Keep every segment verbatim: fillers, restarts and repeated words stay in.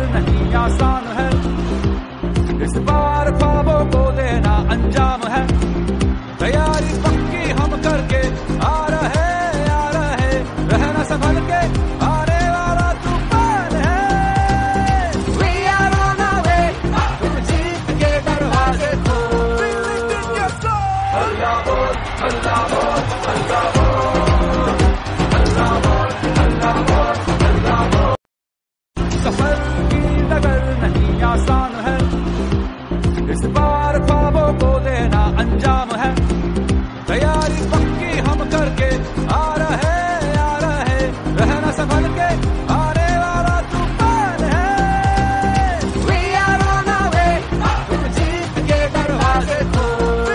नहीं आसान है, इस बार ख्वाबों को देना अंजाम है। तैयारी पक्की हम करके आ रहे आ रहे, रहना संभल के आने वाला तूफान है। We are on our way, तुम जीत के दरवाजे खोल। अल्लाह बोल, अल्लाह बोल, अल्लाह बोल, अल्लाह बोल, अल्लाह बोल, अल्लाह बोल। सफर की डगर नहीं आसान है, इस बार ख्वाबों को देना अंजाम है। तैयारी पक्की हम करके आ रहे आ रहे, रहना संभल के आने वाला तूफान है। We are on our way, तुम जीत के दरवाजे खोल।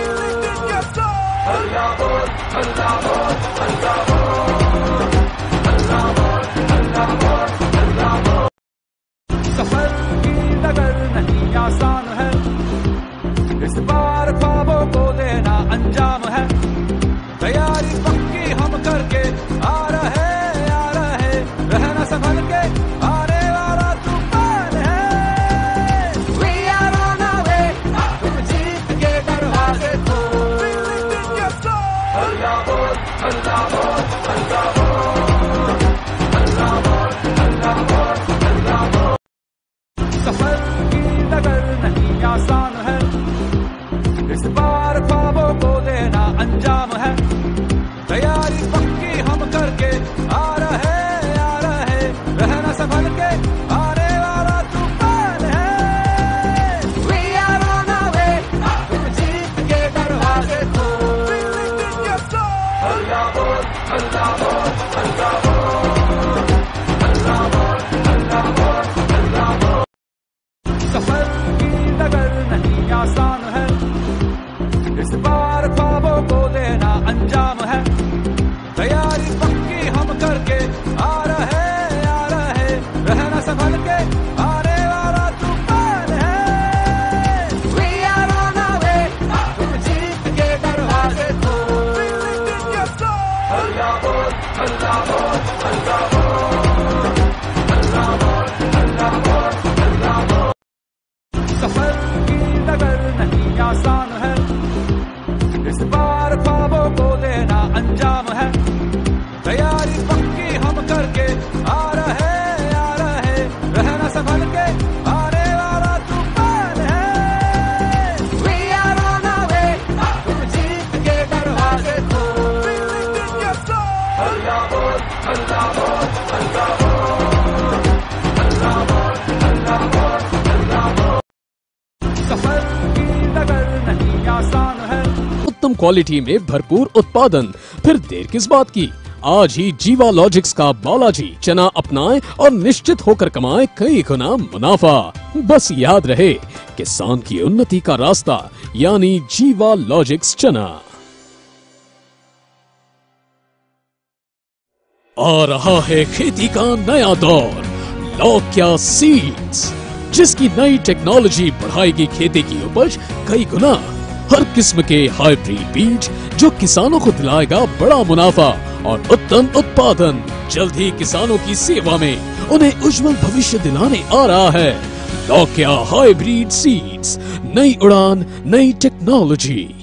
अल्लाह बोल, अल्लाह बोल, अल्लाह बोल, अल्लाह बोल, अल्लाह बोल, अल्लाह बोल। सफर की डगर नहीं आसान है, इस बार ख्वाबों को देना अंजाम है। तैयारी पक्की हम करके आ रहे आ रहे, रहना संभल के आने वाला तूफान है। We are on our way, तुम जीत के दरवाजे खोल। अल्लाह बोल, अल्लाह बोल, अल्लाह बोल, अल्लाह बोल, अल्लाह बोल, अल्लाह बोल। सफर की डगर नहीं आसान है, इस बार ख्वाबों को देना अंजाम है। तैयारी पक्की हम करके आ रहे आ रहे, रहना संभल के आने वाला तूफान है। We are on our way, तुम जीत के दरवाजे खोल। अल्लाह बोल, अल्लाह बोल, अल्लाह बोल, अल्लाह बोल, अल्लाह बोल, अल्लाह बोल। सफर की डगर नहीं आसान है, इस बार ख्वाबों को देना अंजाम है। तैयारी पक्की हम करके आ रहे आ रहे, रहना संभल के आने वाला तूफान है। We are on our way, तुम जीत के दरवाजे खोल। अल्लाह बोल, अल्लाह बोल, अल्लाह बोल, अल्लाह बोल, अल्लाह बोल, अल्लाह बोल। सफर की डगर नहीं आसान है, इस बार ख्वाबों को देना अंजाम है। तैयारी पक्की हम करके आ रहे आ रहे, रहना संभल के आने वाला तूफान है। We are on our way, तुम जीत के दरवाजे खोल। अल्लाह बोल, अल्लाह बोल, अल्लाह बोल, अल्लाह बोल, अल्लाह बोल, अल्लाह बोल। सफर की डगर नहीं आसान है, उत्तम क्वालिटी में भरपूर उत्पादन, फिर देर किस बात की। आज ही जीवा लॉजिक्स का बालाजी चना अपनाएं और निश्चित होकर कमाएं कई गुना मुनाफा। बस याद रहे, किसान की उन्नति का रास्ता यानी जीवा लॉजिक्स चना। आ रहा है खेती का नया दौर, लौक्या सीड्स, जिसकी नई टेक्नोलॉजी बढ़ाएगी खेती की उपज कई गुना। हर किस्म के हाइब्रिड बीज जो किसानों को दिलाएगा बड़ा मुनाफा और उत्तम उत्पादन। जल्द ही किसानों की सेवा में उन्हें उज्जवल भविष्य दिलाने आ रहा है लौक्या हाइब्रिड सीड्स। नई उड़ान, नई टेक्नोलॉजी।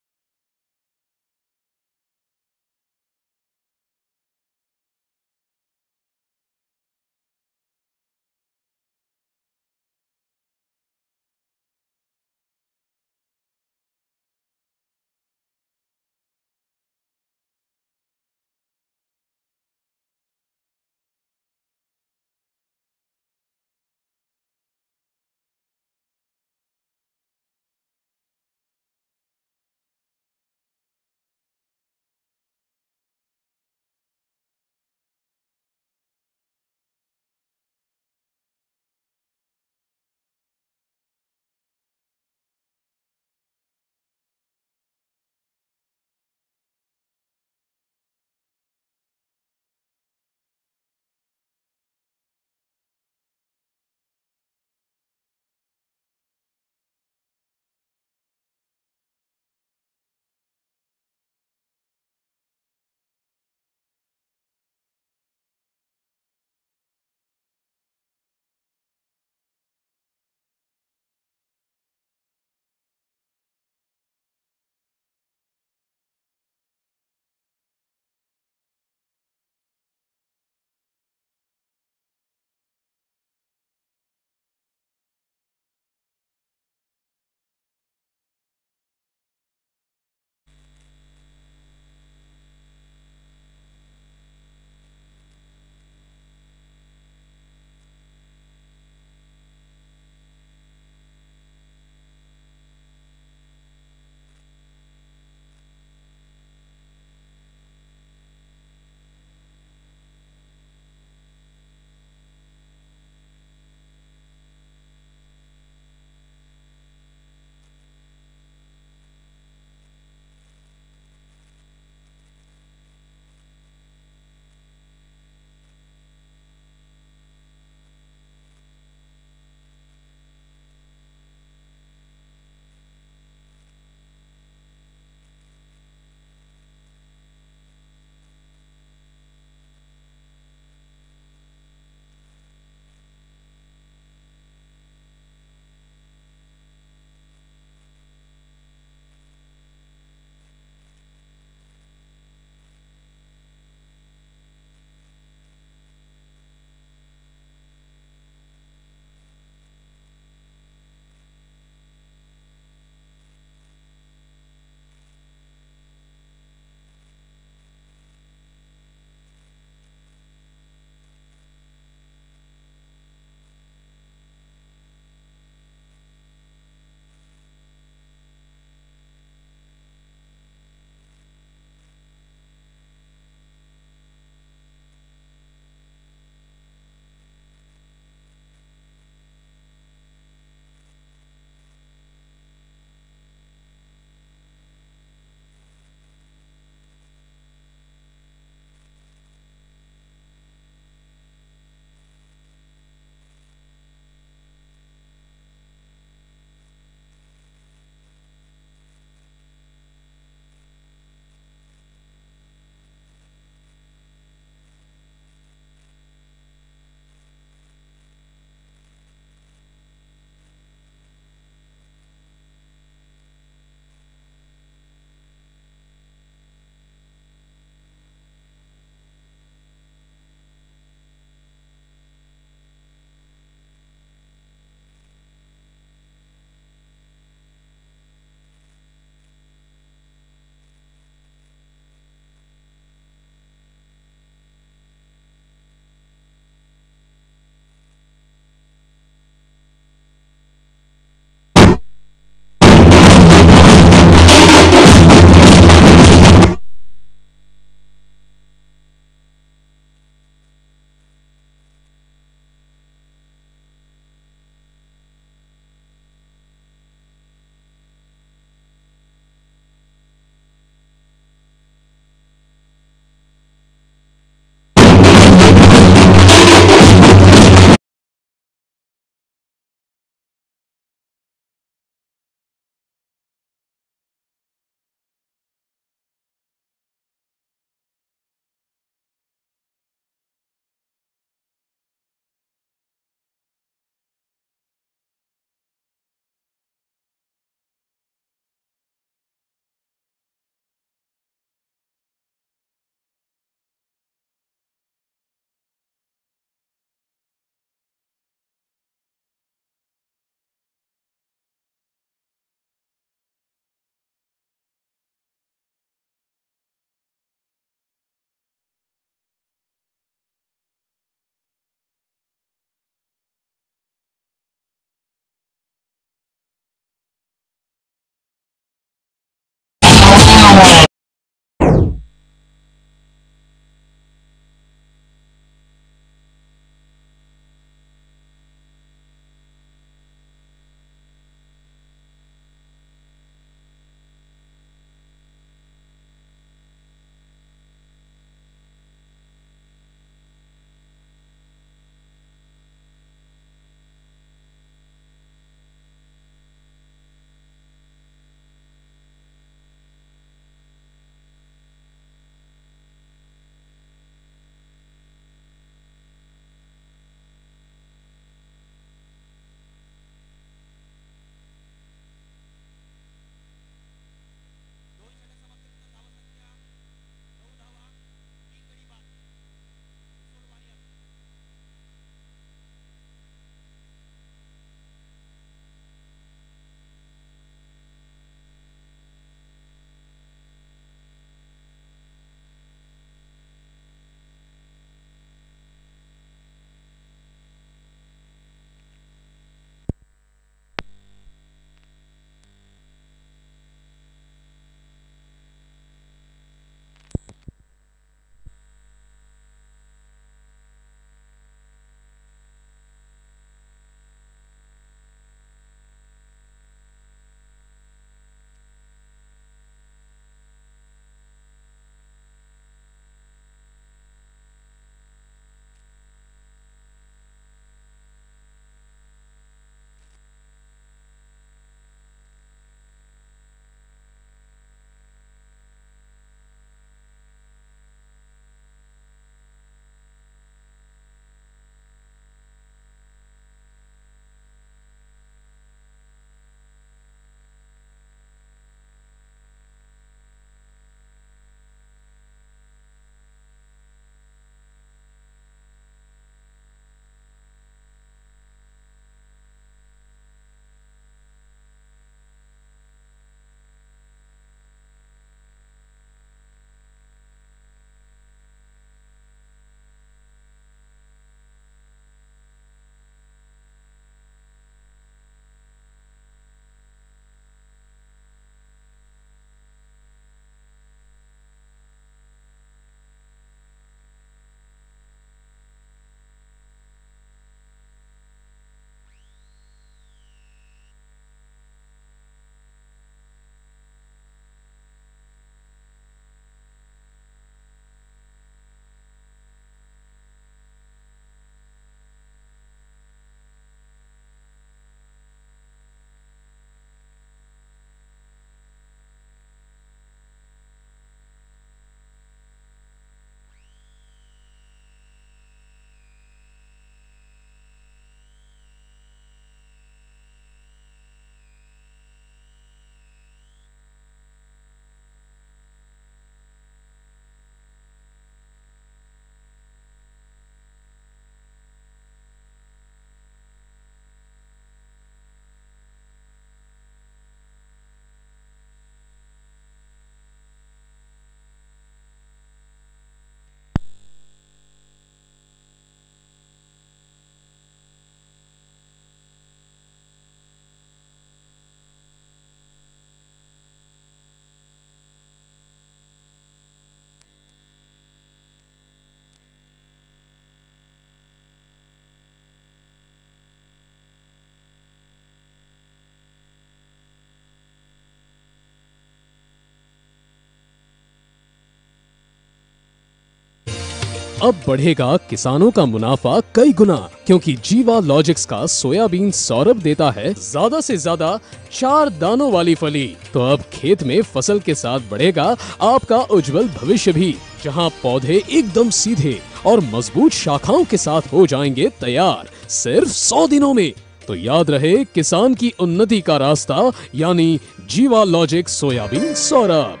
अब बढ़ेगा किसानों का मुनाफा कई गुना, क्योंकि जीवा लॉजिक्स का सोयाबीन सौरभ देता है ज्यादा से ज्यादा चार दानों वाली फली। तो अब खेत में फसल के साथ बढ़ेगा आपका उज्जवल भविष्य भी, जहां पौधे एकदम सीधे और मजबूत शाखाओं के साथ हो जाएंगे तैयार सिर्फ सौ दिनों में। तो याद रहे, किसान की उन्नति का रास्ता यानी जीवा लॉजिक सोयाबीन सौरभ।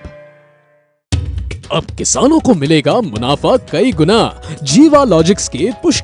अब किसानों को मिलेगा मुनाफा कई गुना जीवा लॉजिक्स के पुष्ट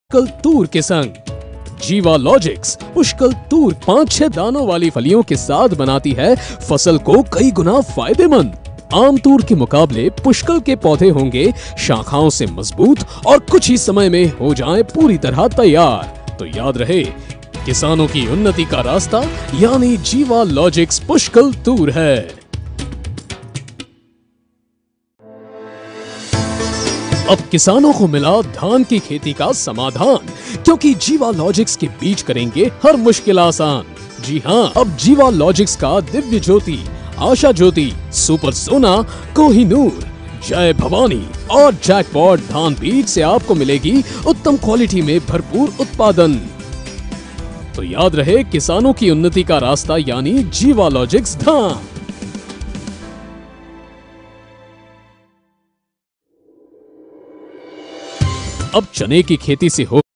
पुष्कल तूर के संग। जीवा लॉजिक्स पुष्कल तूर पाँच छह दानों वाली फलियों के साथ बनाती है फसल को कई गुना फायदेमंद। आम तूर के मुकाबले पुष्कल के पौधे होंगे शाखाओं से मजबूत और कुछ ही समय में हो जाएं पूरी तरह तैयार। तो याद रहे, किसानों की उन्नति का रास्ता यानी जीवा लॉजिक्स पुष्कल तूर है। अब किसानों को मिला धान की खेती का समाधान, क्योंकि जीवा लॉजिक्स के बीज करेंगे हर मुश्किल आसान। जी हाँ, अब जीवा लॉजिक्स का दिव्य ज्योति, आशा ज्योति, सुपर सोना, कोहिनूर, जय भवानी और जैकपॉट धान बीज से आपको मिलेगी उत्तम क्वालिटी में भरपूर उत्पादन। तो याद रहे, किसानों की उन्नति का रास्ता यानी जीवा लॉजिक्स धान। अब चने की खेती से हो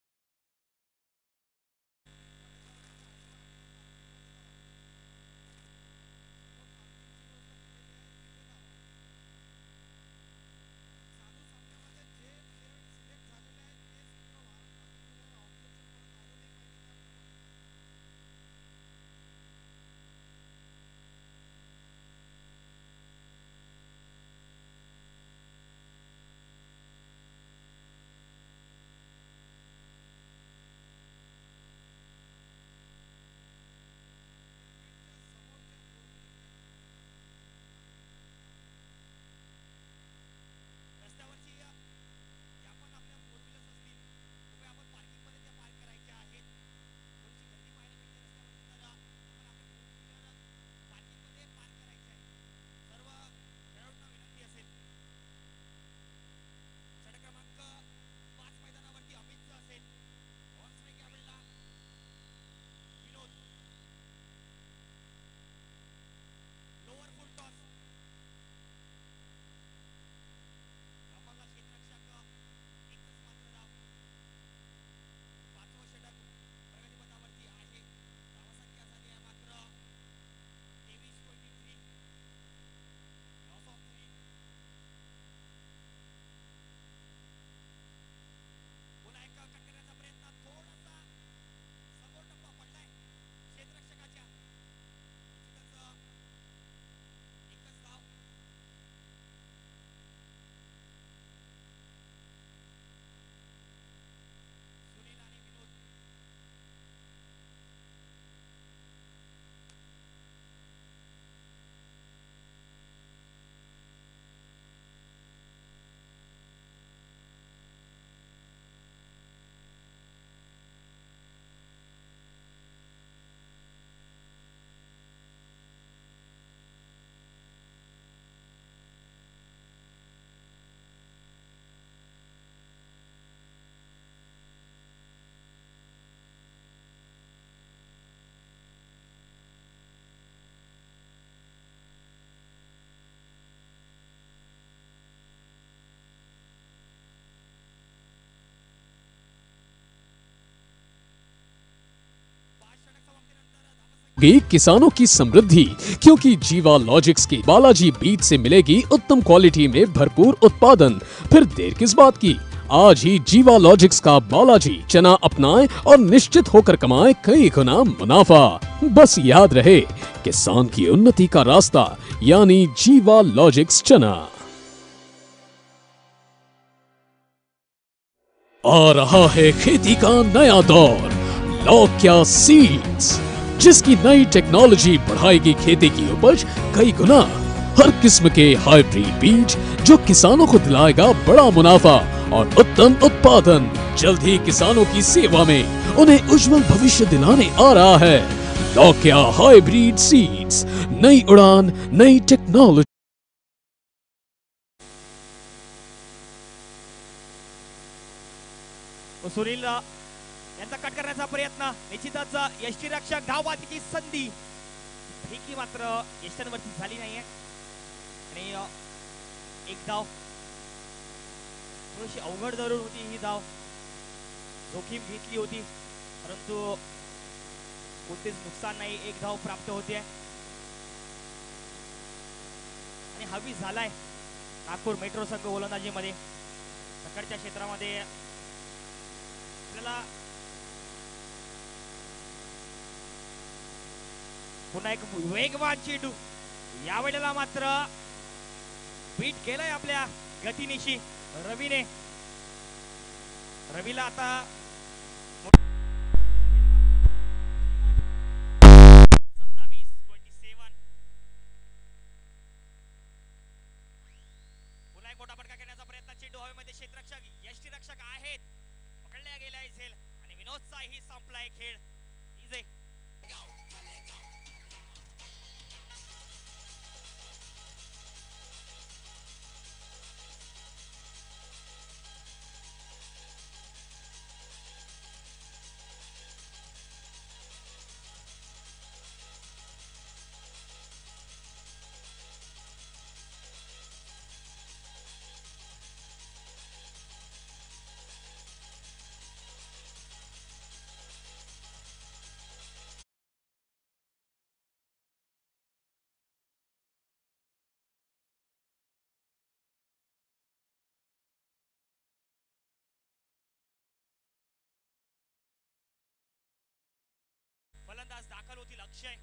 किसानों की समृद्धि, क्योंकि जीवा लॉजिक्स की बालाजी बीज से मिलेगी उत्तम क्वालिटी में भरपूर उत्पादन। फिर देर किस बात की, आज ही जीवा लॉजिक्स का बालाजी चना अपनाएं और निश्चित होकर कमाएं कई गुना मुनाफा। बस याद रहे, किसान की उन्नति का रास्ता यानी जीवा लॉजिक्स चना। आ रहा है खेती का नया दौर, लौक्या सीड्स, जिसकी नई टेक्नोलॉजी बढ़ाएगी खेती की उपज कई गुना। हर किस्म के हाइब्रिड बीज जो किसानों को दिलाएगा बड़ा मुनाफा और उत्तम उत्पादन। जल्द ही किसानों की सेवा में उन्हें उज्जवल भविष्य दिलाने आ रहा है लौक्या हाइब्रिड सीड्स, नई उड़ान, नई टेक्नोलॉजी। सुनील यांचा कट करण्याचा प्रयत्न, निश्चितच यष्टीरक्षक धावबादीची संधी, फेकी मात्र यष्टांवरती झाली नाहीये आणि एक धाव थोडीशी अवघड धरून होती ही धाव, जोखीम घेतली होती परंतु कोणतेच नुकसान नाही, एक धाव प्राप्त होते आणि हवी झालाय नागपूर मेट्रो संघ गोलंदाजीमध्ये सकाळच्या क्षेत्रामध्ये आपल्याला पुन्हा एक वेगवान चेंडू, यावेळेला मात्र बीट केलंय आपल्या गतीनिशी रवीने. रवीला आता सत्तावीस ट्वेंटी सेवन. पुन्हा एक मोठा फटका घेण्याचा प्रयत्न, चेंडू हवेमध्ये, क्षेत्ररक्षक यष्टीरक्षक आहेत, पकडल्या गेलाय झेल आणि विनोदचाही संपलाय खेळ. इजे फलंदाज दाखल होतील. अक्षय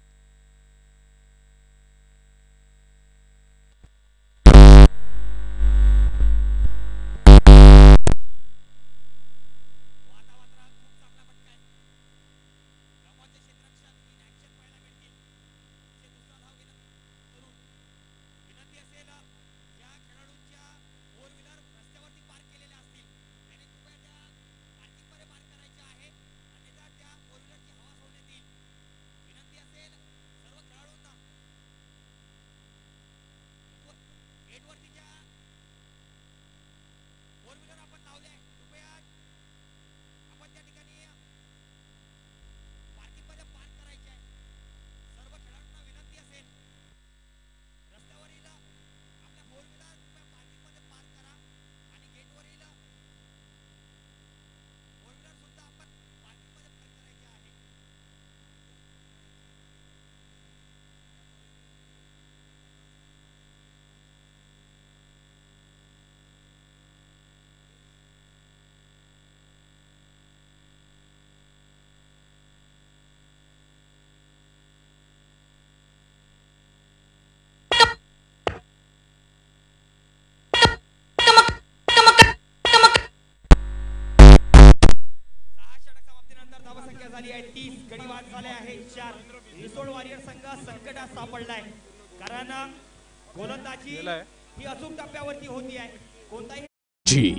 झाली आहे तीस. गडी बाद झाले आहे चार. रिसोड वॉरियर संघ संकटात सापडलाय, कारण गोलंदाजी ही अचूक टप्प्यावरती होती आहे. कोणताही जी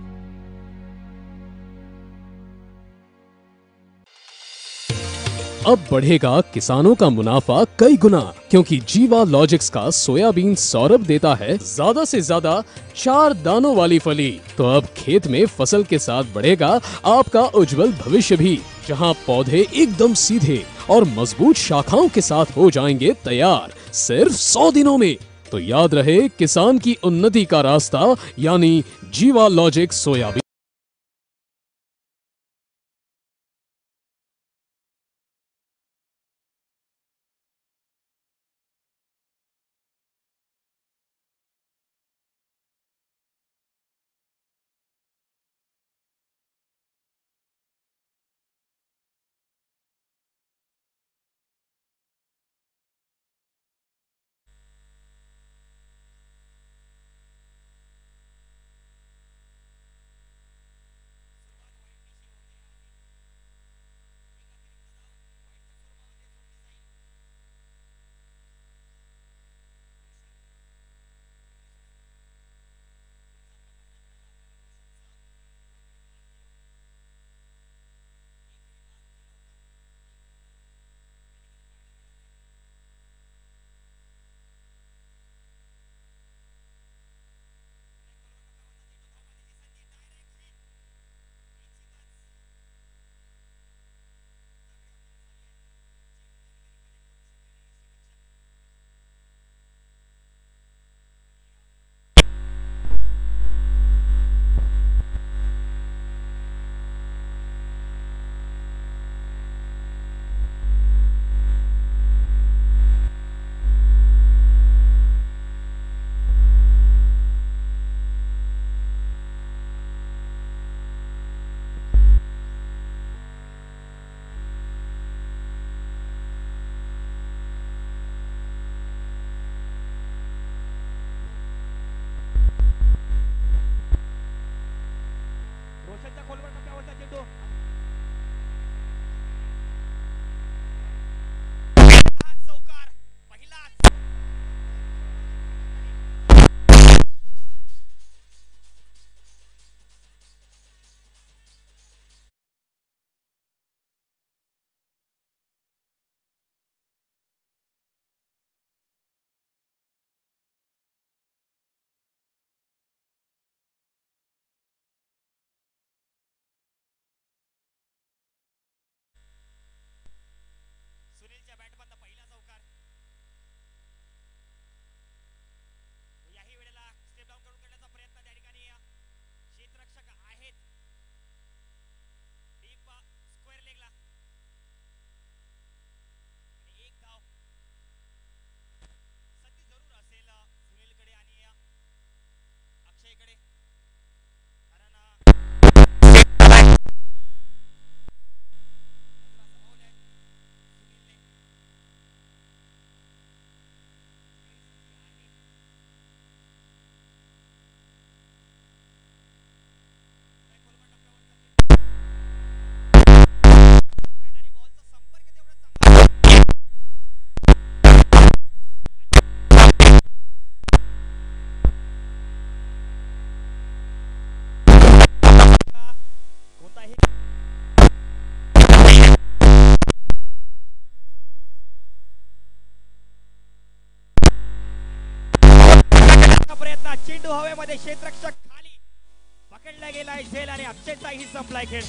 अब बढ़ेगा किसानों का मुनाफा कई गुना, क्योंकि जीवा लॉजिक्स का सोयाबीन सौरभ देता है ज्यादा से ज्यादा चार दानों वाली फली। तो अब खेत में फसल के साथ बढ़ेगा आपका उज्जवल भविष्य भी, जहां पौधे एकदम सीधे और मजबूत शाखाओं के साथ हो जाएंगे तैयार सिर्फ सौ दिनों में। तो याद रहे, किसान की उन्नति का रास्ता यानी जीवा लॉजिक सोयाबीन। प्रयत्न, चेंडू हवेमध्ये, क्षेत्ररक्षक खाली पकडला गेलाय झेल आणि अक्षयचाही संपलाय खेळ.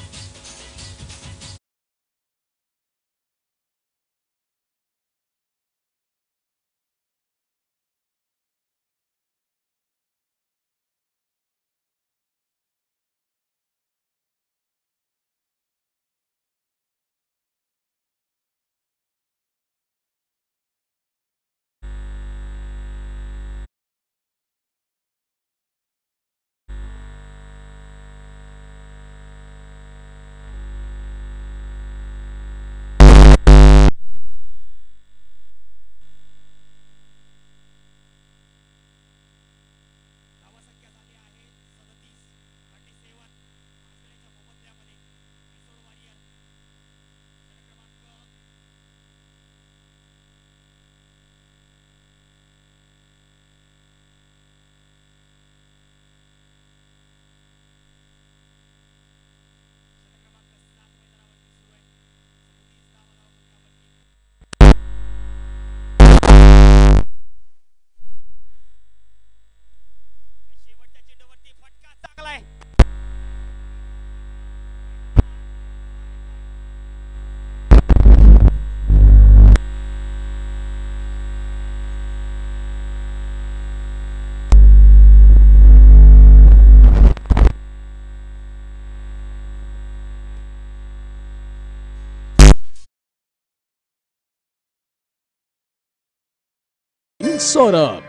सौरभ.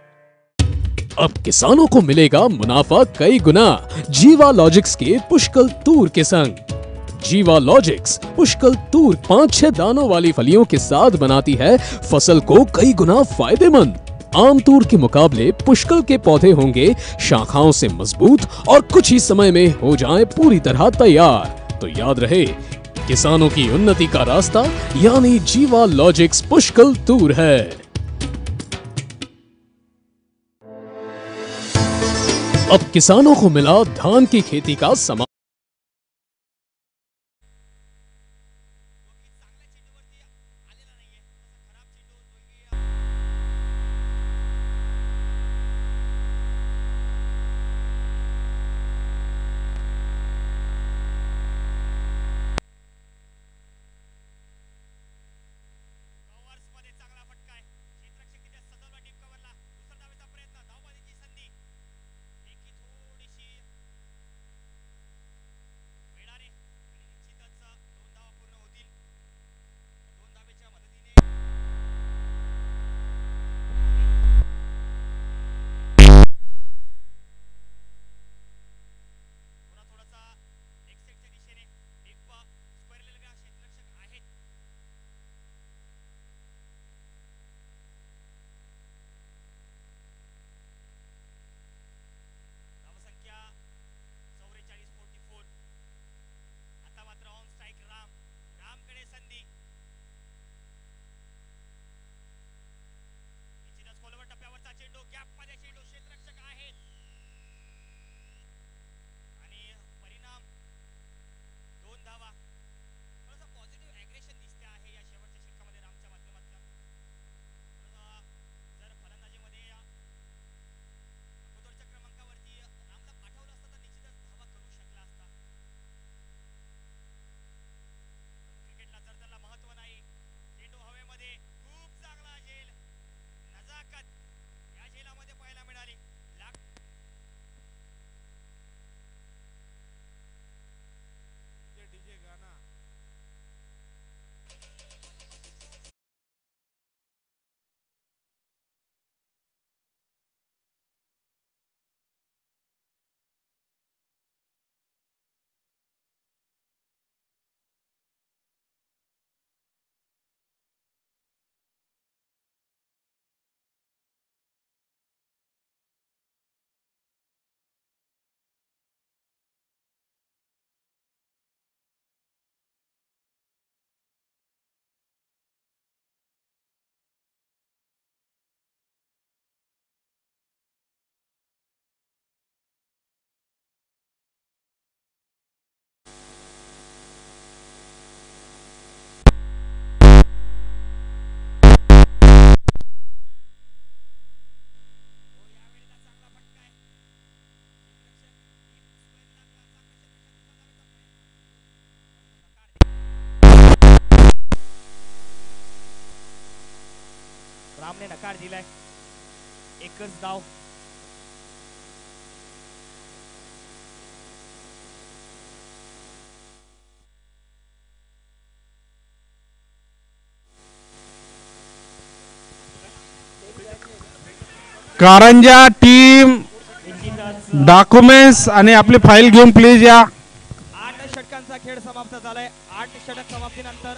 अब किसानों को मिलेगा मुनाफा कई गुना जीवा लॉजिक्स के पुष्कल तूर के संग. जीवा लॉजिक्स पुष्कल तूर पांच छह दानों वाली फलियों के साथ बनाती है फसल को कई गुना फायदेमंद. आम तूर के मुकाबले पुष्कल के पौधे होंगे शाखाओं से मजबूत और कुछ ही समय में हो जाएं पूरी तरह तैयार. तो याद रहे, किसानों की उन्नति का रास्ता यानी जीवा लॉजिक्स पुष्कल तूर है. अब किसानों को मिला धान की खेती का समा सामने नकार दिलाय. एकच धाव. कारंजा टीम डॉक्युमेंट्स आणि आपली फाईल घेऊन प्लीज या. आठ षटकांचा खेळ समाप्त झालाय. आठ षटक समाप्तीनंतर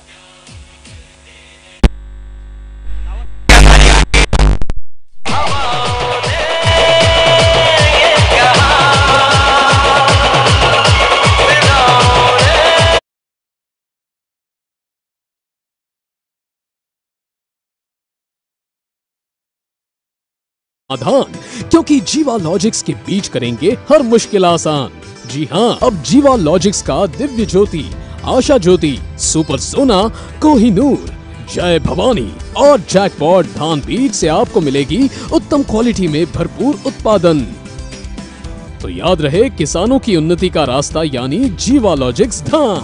समाधान, क्योंकि जीवा लॉजिक्स के बीच करेंगे हर मुश्किल आसान. जी हाँ, अब जीवा लॉजिक्स का दिव्य ज्योति, आशा ज्योति, सुपर सोना, कोहिनूर, जय भवानी और जैकपॉट धान बीज से आपको मिलेगी उत्तम क्वालिटी में भरपूर उत्पादन. तो याद रहे, किसानों की उन्नति का रास्ता यानी जीवा लॉजिक्स धान.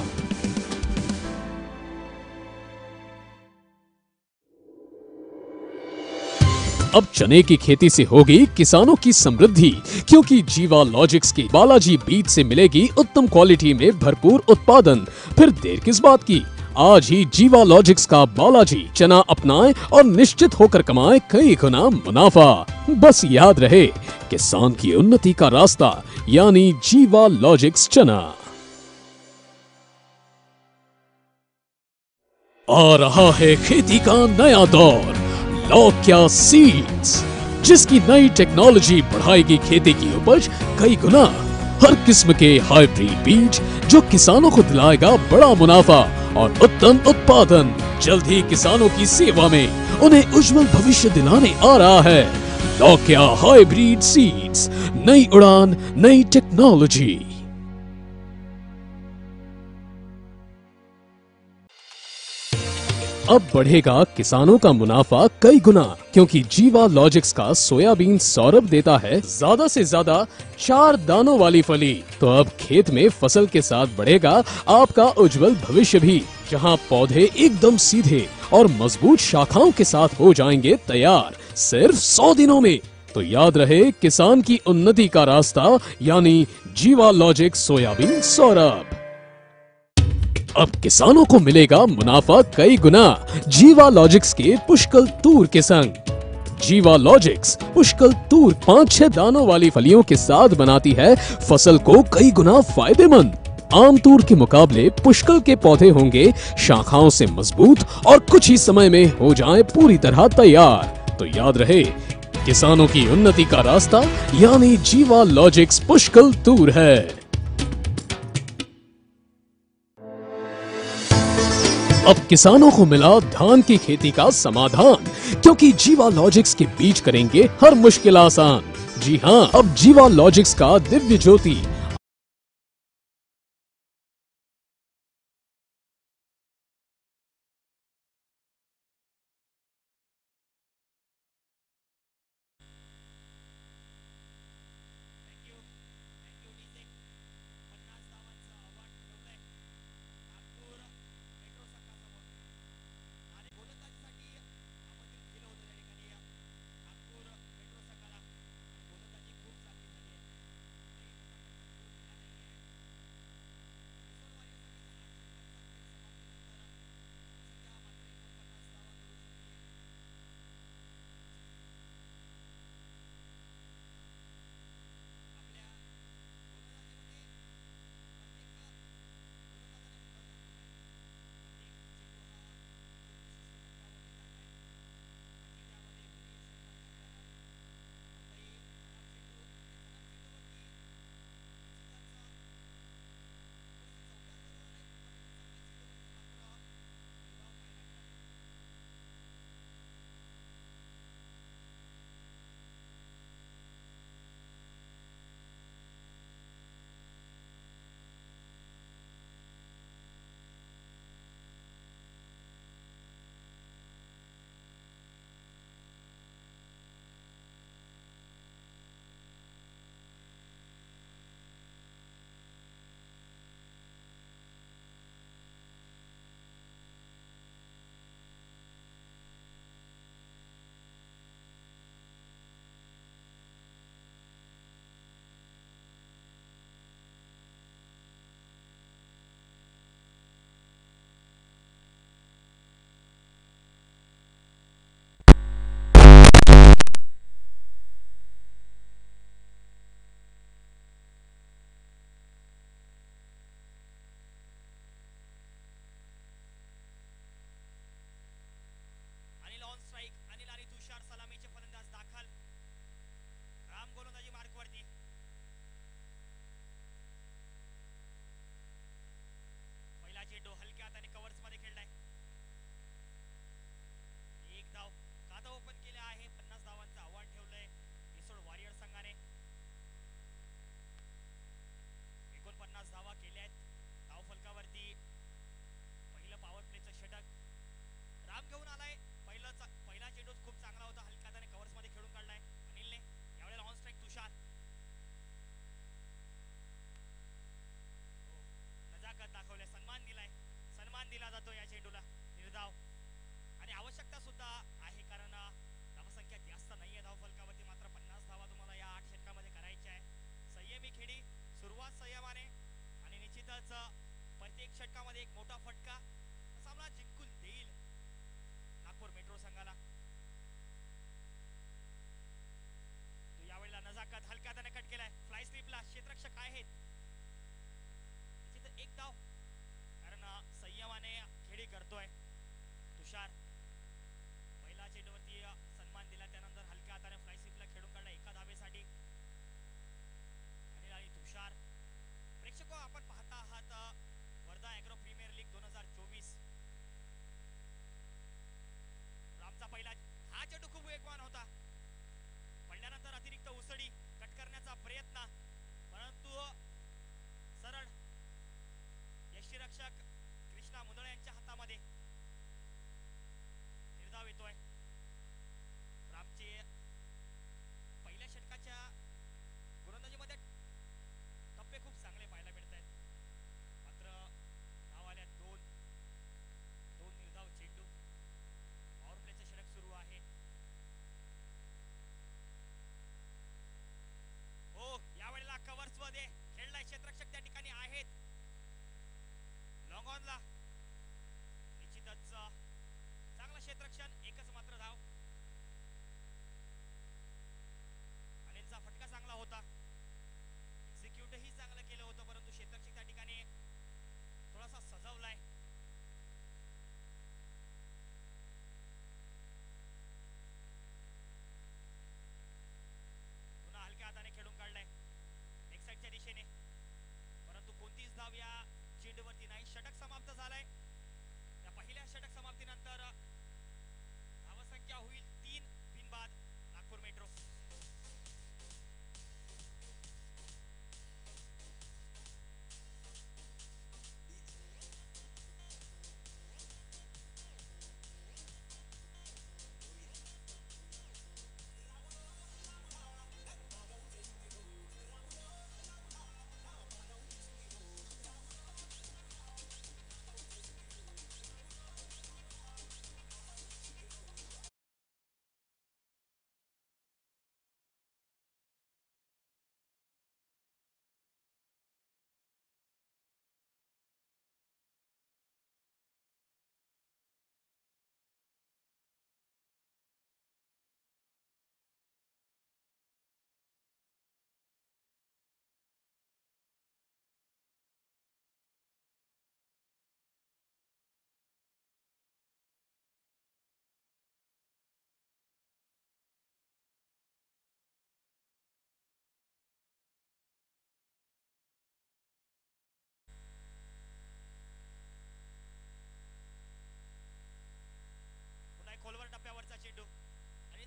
अब चने की खेती से होगी किसानों की समृद्धि, क्योंकि जीवा लॉजिक्स की बालाजी बीज से मिलेगी उत्तम क्वालिटी में भरपूर उत्पादन. फिर देर किस बात की, आज ही जीवा लॉजिक्स का बालाजी चना अपनाएं और निश्चित होकर कमाएं कई गुना मुनाफा. बस याद रहे, किसान की उन्नति का रास्ता यानी जीवा लॉजिक्स चना. आ रहा है खेती का नया दौर, लौक्या सीड्स, जिसकी नई टेक्नोलॉजी बढ़ाएगी खेती की उपज कई गुना. हर किस्म के हाइब्रिड बीज जो किसानों को दिलाएगा बड़ा मुनाफा और उत्तम उत्पादन. जल्द ही किसानों की सेवा में उन्हें उज्जवल भविष्य दिलाने आ रहा है लौक्या हाइब्रिड सीड्स. नई उड़ान, नई टेक्नोलॉजी. अब बढ़ेगा किसानों का मुनाफा कई गुना, क्योंकि जीवा लॉजिक्स का सोयाबीन सौरभ देता है ज्यादा से ज्यादा चार दानों वाली फली. तो अब खेत में फसल के साथ बढ़ेगा आपका उज्जवल भविष्य भी, जहां पौधे एकदम सीधे और मजबूत शाखाओं के साथ हो जाएंगे तैयार सिर्फ सौ दिनों में. तो याद रहे, किसान की उन्नति का रास्ता यानी जीवा लॉजिक्स सोयाबीन सौरभ. अब किसानों को मिलेगा मुनाफा कई गुना जीवा लॉजिक्स के पुष्कल तूर के संग. जीवा लॉजिक्स पुष्कल तूर पाँच छह दानों वाली फलियों के साथ बनाती है फसल को कई गुना फायदेमंद. आम तूर के मुकाबले पुष्कल के पौधे होंगे शाखाओं से मजबूत और कुछ ही समय में हो जाएं पूरी तरह तैयार. तो याद रहे, किसानों की उन्नति का रास्ता यानी जीवा लॉजिक्स पुष्कल तूर है. अब किसानों को मिला धान की खेती का समाधान, क्योंकि जीवा लॉजिक्स के बीज करेंगे हर मुश्किल आसान. जी हाँ, अब जीवा लॉजिक्स का दिव्य ज्योति,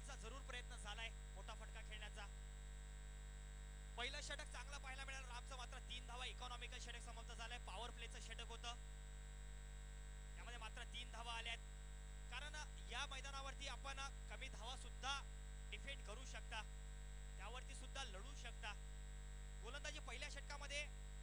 खेळाडूंचा जरूर प्रयत्न झालाय मोठा फटका खेळण्याचा. पहिलं षटक चांगलं पाहायला मिळालं रामचं, मात्र तीन धावा इकॉनॉमिकल षटक समाप्त झालंय. पॉवर प्लेचं षटक होतं, त्यामध्ये मात्र तीन धावा आल्यात. कारण या मैदानावरती आपण कमी धावा सुद्धा डिफेंड करू शकता, त्यावरती सुद्धा लढू शकता. गोलंदाजी पहिल्या षटकामध्ये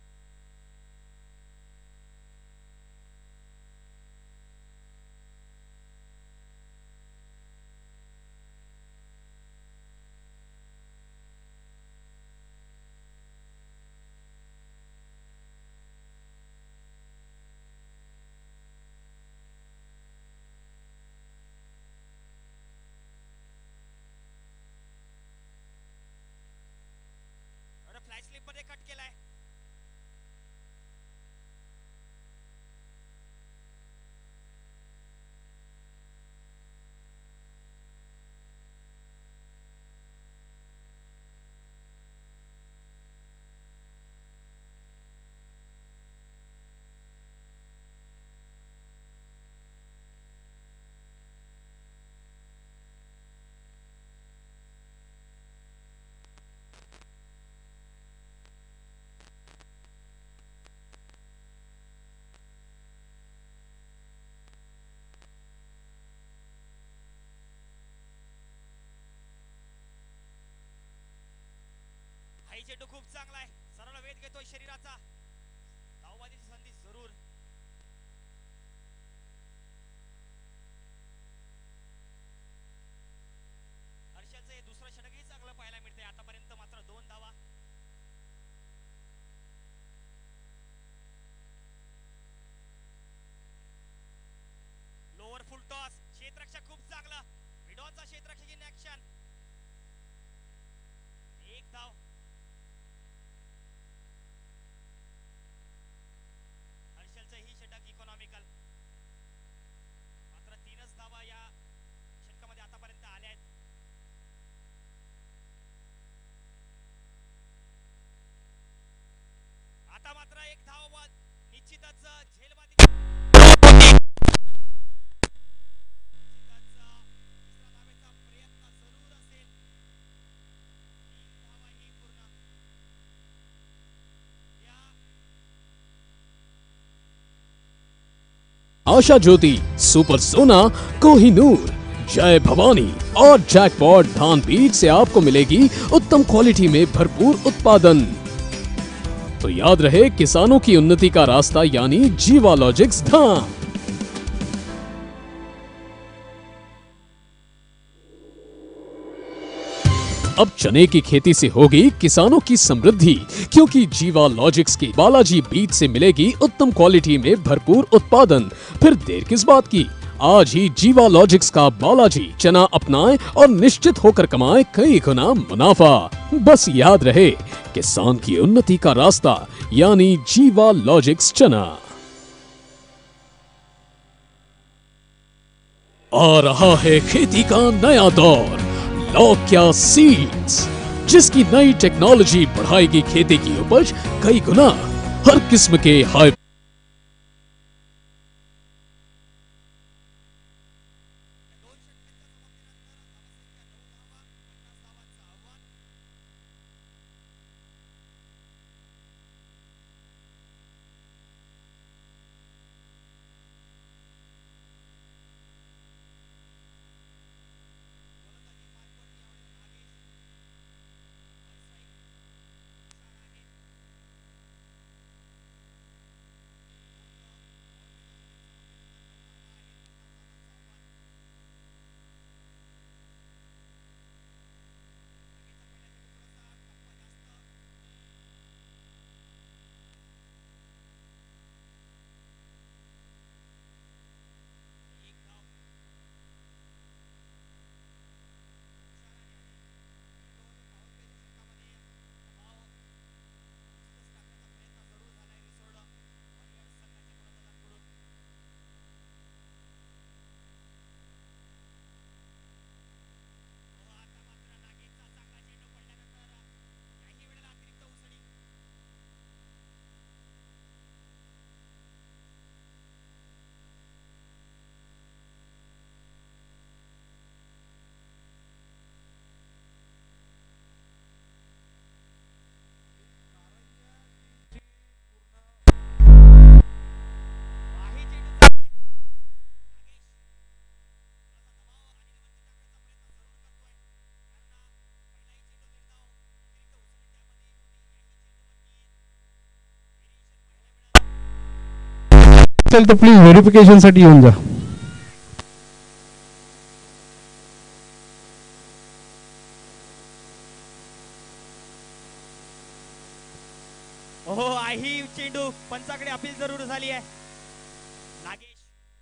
फ्लाय स्लिप मध्ये कट केलाय. हाई चेंडू खूप चांगला आहे, सरळ वेध घेतोय शरीराचा. धावबाजीची संधी जरूर. हर्षलचं हे दुसरं षटकही चांगलं पाहायला मिळतंय. आतापर्यंत मात्र दोन धावा. लोअर फुल टॉस, क्षेत्ररक्षक खूप चांगला. विडॉनचा क्षेत्ररक्षक इन ऍक्शन. एक धाव. हर्षलचं ही षटक इकॉनॉमिकल, मात्र तीनच धावा या षटकामध्ये आतापर्यंत आल्या आहेत. आता मात्र एक धाव निश्चितच झेलबाजी. आशा ज्योति, सुपर सोना, कोहिनूर, जय भवानी और जैकपॉट धान बीज से आपको मिलेगी उत्तम क्वालिटी में भरपूर उत्पादन। तो याद रहे, किसानों की उन्नति का रास्ता यानी जीवा लॉजिक्स धान। अब चने की खेती से होगी किसानों की समृद्धि, क्योंकि जीवा लॉजिक्स की बालाजी बीज से मिलेगी उत्तम क्वालिटी में भरपूर उत्पादन। फिर देर किस बात की, आज ही जीवा लॉजिक्स का बालाजी चना अपनाएं और निश्चित होकर कमाएं कई गुना मुनाफा। बस याद रहे, किसान की उन्नति का रास्ता यानी जीवा लॉजिक्स चना। आ रहा है खेती का नया दौर, लौक्या सीड्स, जिसकी नई टेक्नोलॉजी बढ़ाएगी खेती की उपज कई गुना। हर किस्म के हाई असेल तर प्लीज व्हेरिफिकेशन साठी येऊन जा. हो आहे चेंडू पंचाकडे अपील जरूर झाली आहे. नागेश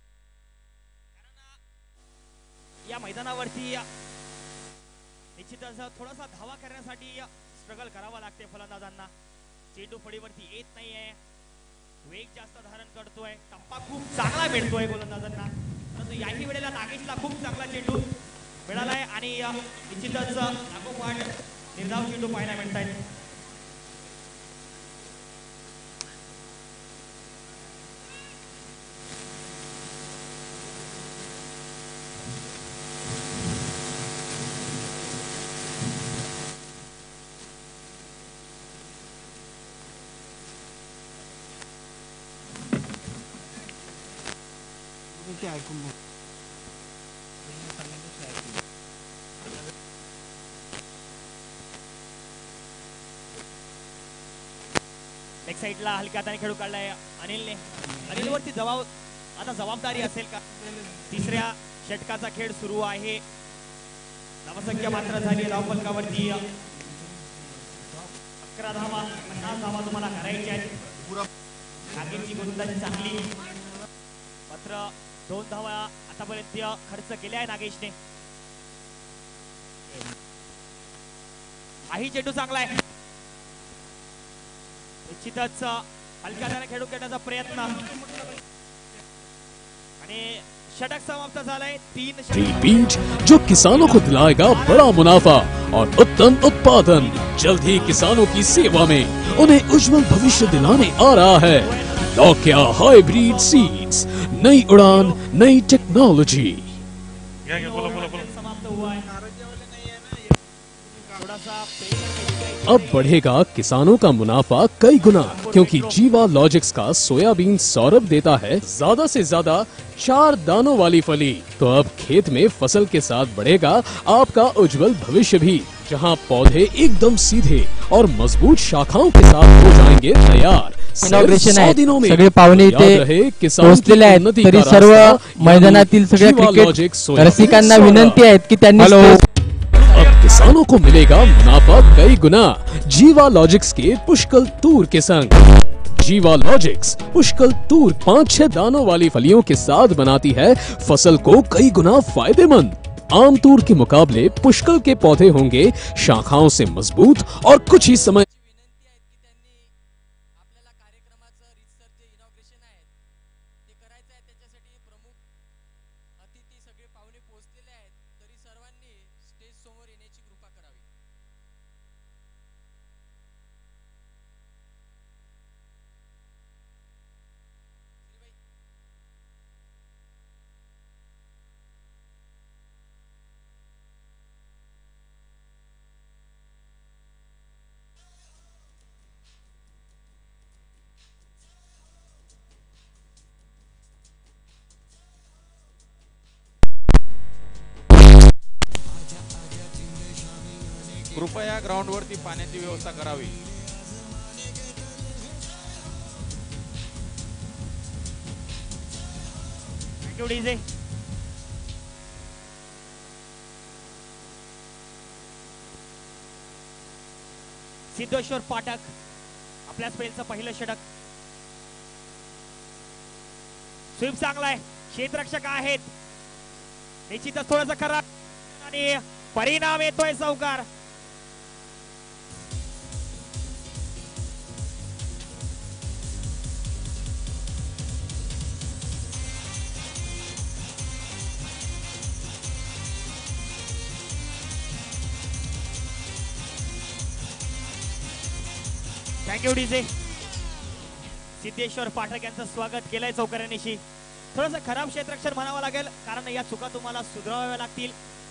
कारण या मैदानावरती निश्चितच थोडासा धावा करण्यासाठी स्ट्रगल करावा लागते फलंदाजांना. चेंडू फळीवरती येत नाहीये, वेग जास्त धारण करतोय, टप्पा खूप चांगला मिळतोय गोलंदाजांना. परंतु याही वेळेला नागेशला खूप चांगला चेंडू मिळालाय आणि निश्चितच लागोपाठ निर्धाव चेंडू पाहायला मिळत आहेत. लेग साइडला हलक्या हाताने खेळू काढलाय अनिलने. अनिल वरती जबाब आता जबाबदारी असेल का? तिसऱ्या षटकाचा खेळ सुरू आहे. धावसंख्या मात्र झाली धाव फलकावरती अकरा धावा, पन्नास धावा तुम्हाला करायच्या आहेत. नागेशची गोलंदाजी चांगली, मात्र दोन धावा आतापर्यंत खर्च केल्या आहे नागेशने. काही चेंडू चांगला आहे. निश्चितच हलक्या हाताने खेळून घेण्याचा प्रयत्न आणि षटक समाप्त झालाय. तीन फ्री बीज जो किसानों को दिलाएगा बड़ा मुनाफा और उत्तम उत्पादन. जल्द ही किसानों की सेवा में उन्हें उज्जवल भविष्य दिलाने आ रहा है. लौक्या हाइब्रिड सीड्स, नई उड़ान नई टेक्नोलॉजी. समाप्त हुआ है. थोड़ा सा अब बढ़ेगा किसानों का मुनाफा कई गुना, क्योंकि जीवा लॉजिक्स का सोयाबीन सौरभ देता है ज्यादा से ज्यादा चार दानों वाली फली. तो अब खेत में फसल के साथ बढ़ेगा आपका उज्जवल भविष्य भी, जहां पौधे एकदम सीधे और मजबूत शाखाओं के साथ हो जाएंगे तैयार. इनॉग्रेशन आहे, दिनों में सगळे पाहुणे इथे पोहोचलेले आहेत. तरी सर्व मैदानातील सगळ्या क्रिकेट रसिकांना विनंती आहे की त्यांनी अब किसानों को मिलेगा मुनाफा कई गुना जीवा लॉजिक्स के पुष्कल तूर के संग. जीवा लॉजिक्स पुष्कल तूर पाँच छह दानों वाली फलियों के साथ बनाती है फसल को कई गुना फायदेमंद. आम तूर के मुकाबले पुष्कल के पौधे होंगे शाखाओं से मजबूत और कुछ ही समय कृपया ग्राउंड वरती पाण्याची व्यवस्था करावी. डीजे सिद्धेश्वर पाठक आपल्या स्पेलचं पहिलं षटक. स्वीप चांगला आहे, क्षेत्ररक्षक आहेत. निश्चितच थोडासा खराब आणि परिणाम येतोय चौकार. Thank you DJ. सिद्धेश्वर पाठक यांचं स्वागत केलंय चौकऱ्यानिशी. थोडंसं खराब क्षेत्ररक्षण म्हणावं लागेल, कारण या चुका तुम्हाला सुधाराव्या लागतील.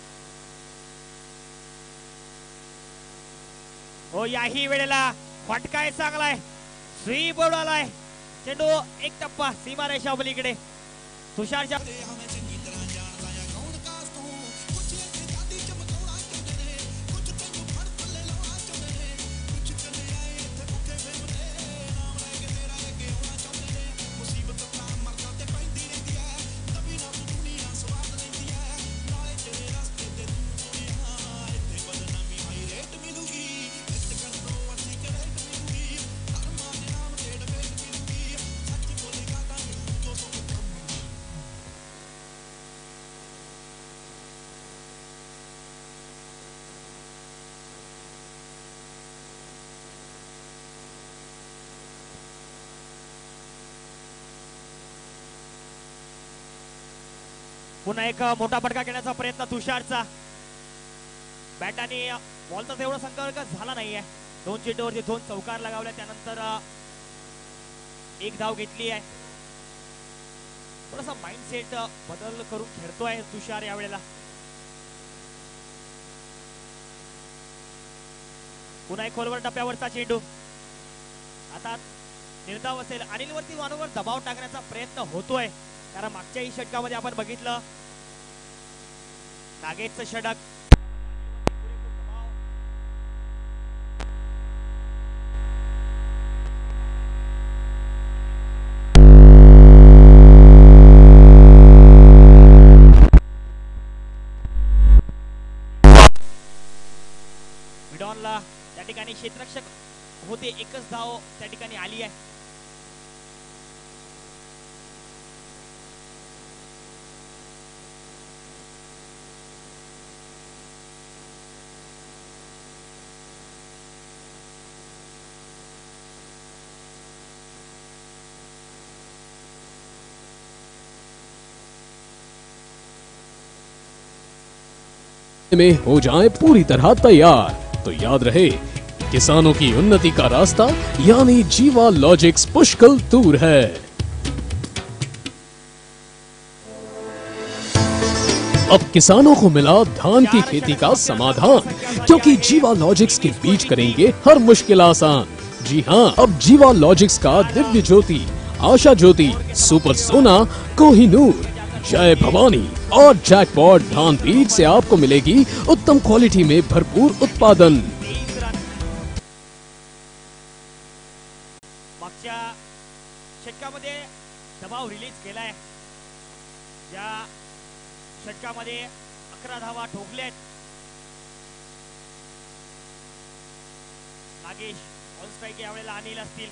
हो याही वेळेला फटकाय चांगलाय, स्वीप उडवलाय. चेंडू एक टप्पा सीमारेषा पलीकडे. तुषारच्या पुन्हा एक मोठा फटका घेण्याचा प्रयत्न तुषारचा. बॅटाने बॉलचा तेवढा संपर्क झाला नाहीये. दोन चेंडूवरती दोन चौकार लगावल्या, त्यानंतर एक धाव घेतली आहे. थोडासा माइंडसेट बदल करून खेळतोय तुषार यावेळेला. पुन्हा एक खोलवर टप्प्यावरचा चेंडू. आता निर्धाव असेल. अनिलवरती वारंवार दबाव टाकण्याचा प्रयत्न होतोय, कारण मागच्याही षटकामध्ये आपण बघितलं नागेशचं षटक. विडॉनला त्या ठिकाणी क्षेत्ररक्षक होते, एकच धाव त्या ठिकाणी आली आहे. में हो जाएं पूरी तरह तैयार, तो याद रहे किसानों की उन्नति का रास्ता यानी जीवा लॉजिक्स पुष्कल दूर है। अब किसानों को मिला धान की खेती का समाधान, क्योंकि जीवा लॉजिक्स के बीज करेंगे हर मुश्किल आसान। जी हाँ, अब जीवा लॉजिक्स का दिव्य ज्योति, आशा ज्योति, सुपर सोना, कोहिनूर, जय भवानी और जैकपॉट धान बीज से आपको मिलेगी उत्तम क्वालिटी में भरपूर उत्पादन। मागच्या षटकामध्ये दबाव रिलीज केलाय, ज्या षटकामध्ये अकरा धावा ठोकल्यात. नागेश ऑन स्ट्राइक यावेळेला अनिल असतील.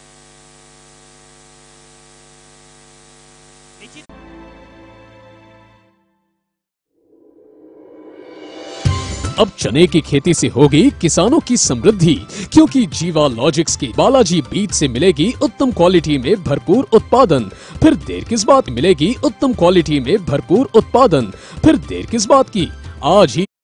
निश्चित अब चने की खेती से होगी किसानों की समृद्धि, क्योंकि जीवा लॉजिक्स की बालाजी बीज से मिलेगी उत्तम क्वालिटी में भरपूर उत्पादन। फिर देर किस बात, मिलेगी उत्तम क्वालिटी में भरपूर उत्पादन, फिर देर किस बात की, आज ही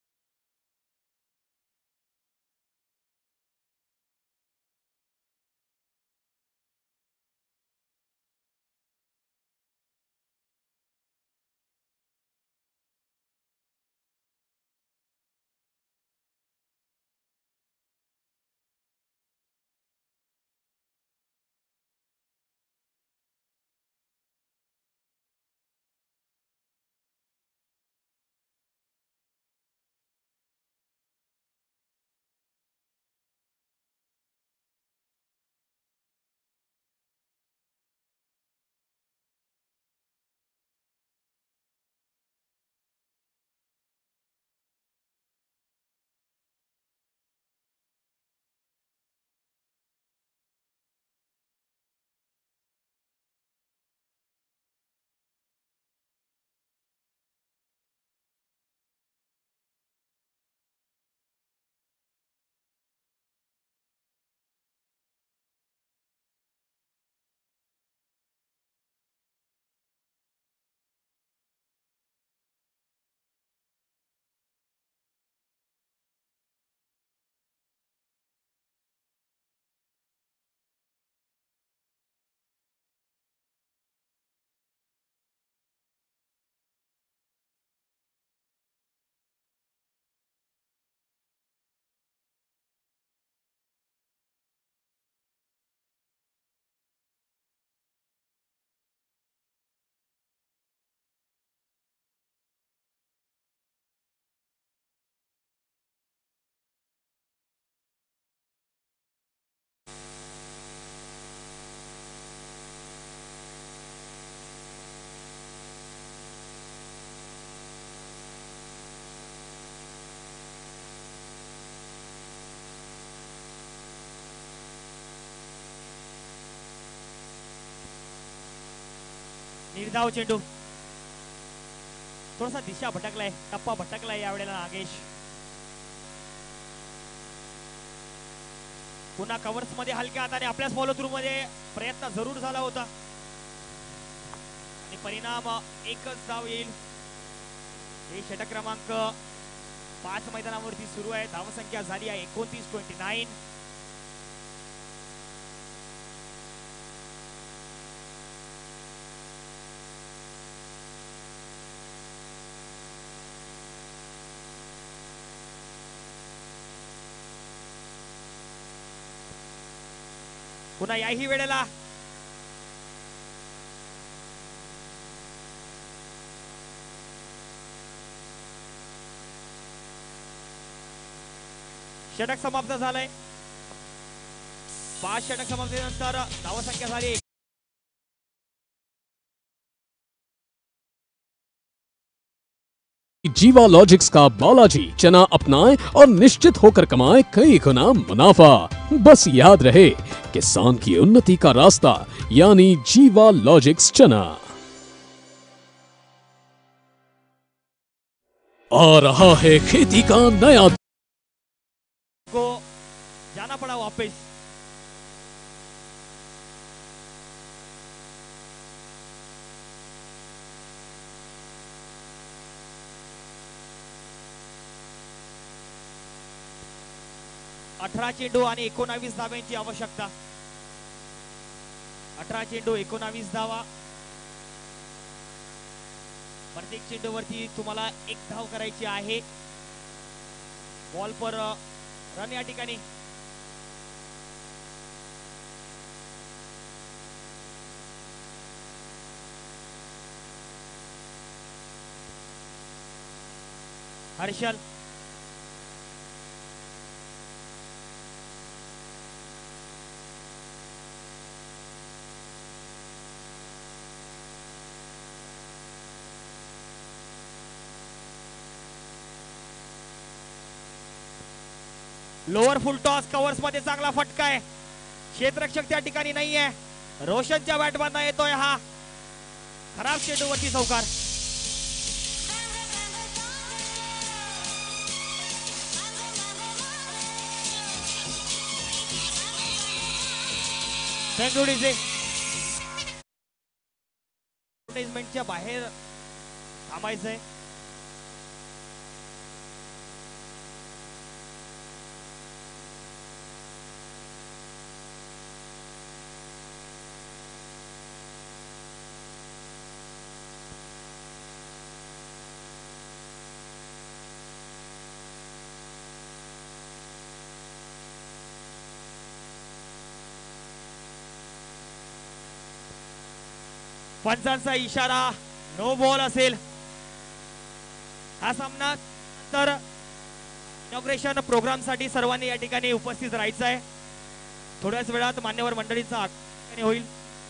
निर्धाव चेंडू. थोडासा दिशा भटकलाय, टप्पा भटकलाय यावेळेला नागेश. पुन्हा कव्हर्स मध्ये हलक्या हाताने आपल्याच फॉलो थ्रू मध्ये प्रयत्न जरूर झाला होता. आणि परिणाम एकच धाव येईल. हे षटक क्रमांक पाच मैदानावरती सुरू आहे. धावसंख्या झाली आहे एकोणतीस ट्वेंटी नाईन. पुन्हा याही वेळेला षटक समाप्त झालंय. पाच षटक समाप्तीनंतर धावसंख्या झाली जीवा लॉजिक्स का बालाजी चना अपनाएं और निश्चित होकर कमाएं कई गुना मुनाफा. बस याद रहे किसान की उन्नति का रास्ता यानी जीवा लॉजिक्स चना. आ रहा है खेती का नया को जाना पड़ा वापस. अठरा चेंडू आणि एकोणावीस धाव्यांची आवश्यकता. अठरा चेंडू एकोणावीस धावा. प्रत्येक चेंडूवरती तुम्हाला एक धाव करायची आहे. बॉल पर रन या ठिकाणी. Harshal lower full toss covers मध्ये चांगला फटका आहे. क्षेत्ररक्षक त्या ठिकाणी नाहीये. रोशनच्या बॅटमधनं येतोय हा खराब चेंडूवरती चौकार. बेंगळुरूचे च्या बाहेर थांबायचंय. पंचांचा इशारा नो बॉल असेल. हा सामना तर इनॉग्रेशन प्रोग्राम साठी सर्वांनी या ठिकाणी उपस्थित राहायचं आहे. थोड्याच वेळात मान्यवर मंडळींचा आगमन होईल.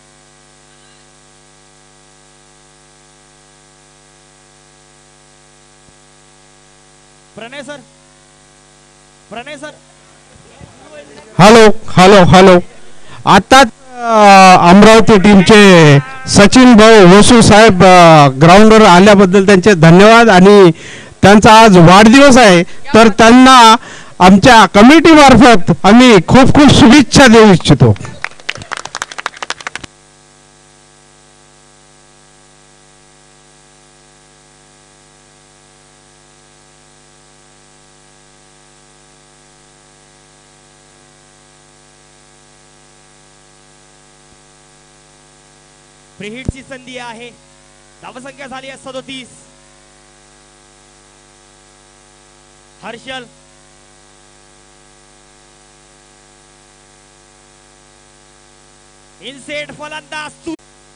Pranay sir Pranay sir hello hello hello. आता अमरावती टीमचे सचिन भाऊ वसू साहेब ग्राउंडवर आल्याबद्दल त्यांचे धन्यवाद. आणि त्यांचा आज वाढदिवस आहे तर त्यांना आमच्या कमिटी मार्फत आम्ही खूप खूप शुभेच्छा देऊ इच्छितो. प्रीहिटची संधी आहे. धावसंख्या झाली आहे सदोतीस. हर्षल इनसेट फलंदाज.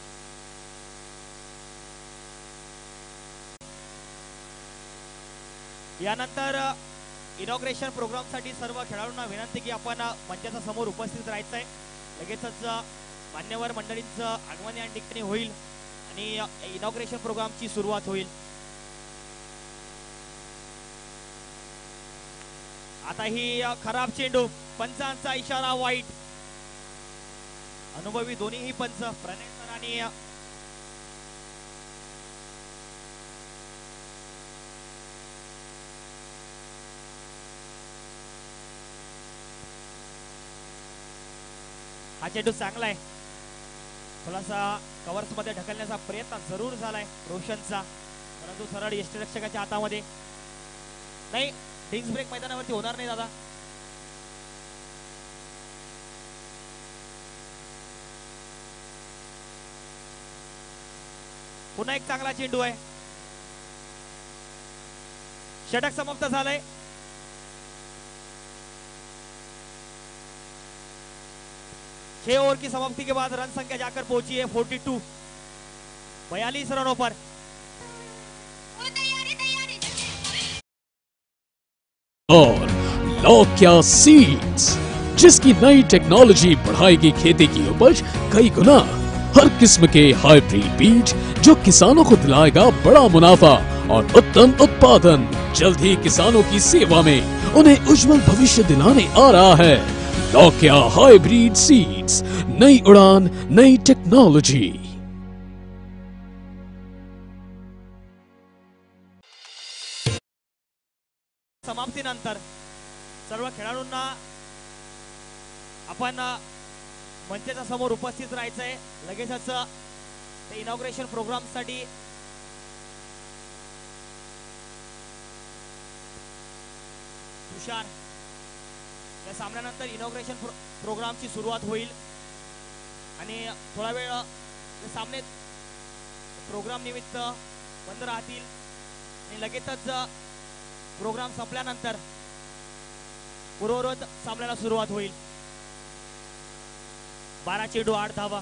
यानंतर इनॉग्रेशन प्रोग्राम साठी सर्व खेळाडूंना विनंती की आपण मंचाच्या समोर उपस्थित राहायचं आहे. लगेचच मान्यवर मंडळींचं आगमन या ठिकाणी होईल आणि इनॉग्रेशन प्रोग्रामची सुरुवात होईल. आता ही खराब चेंडू. पंचांचा इशारा वाईट. अनुभवी दोन्हीही पंच प्रणय सर आणि हा चेंडू चांगला आहे. थोडासा कव्हर्स मध्ये ढकलण्याचा प्रयत्न जरूर झालाय रोशनचा, परंतु सरळ यष्टिरक्षकाच्या हातामध्ये नाही. डिंग्स ब्रेक मैदानावरती होणार नाही दादा. पुन्हा एक चांगला चेंडू आहे. षटक समाप्त झालंय. छह ओवर की समाप्ति के बाद रन संख्या जाकर पहुंची है फोर्टी टू, बयालीस रनों पर. और लौक्या सीड्स, जिसकी नई टेक्नोलॉजी बढ़ाएगी खेती की उपज कई गुना. हर किस्म के हाइब्रिड बीज जो किसानों को दिलाएगा बड़ा मुनाफा और उत्तम उत्पादन. जल्द ही किसानों की सेवा में उन्हें उज्जवल भविष्य दिलाने आ रहा है लौक्या हाइब्रिड सीड्स. नई उड़ान, नई टेक्नोलॉजी. समाप्तीनंतर सर्व खेळाडूंना आपण मंचाच्या समोर उपस्थित राहायचंय. लगेचच ते इनॉग्रेशन प्रोग्राम साठी तुषार या सामन्यानंतर इनॉग्रेशन प्रो, प्रोग्रामची सुरुवात होईल आणि थोडा वेळ सामने प्रोग्राम निमित्त बंद राहतील आणि लगेचच प्रोग्राम संपल्यानंतर पूर्ववत सामन्याला सुरुवात होईल. बारा चेंडू आठ धावा.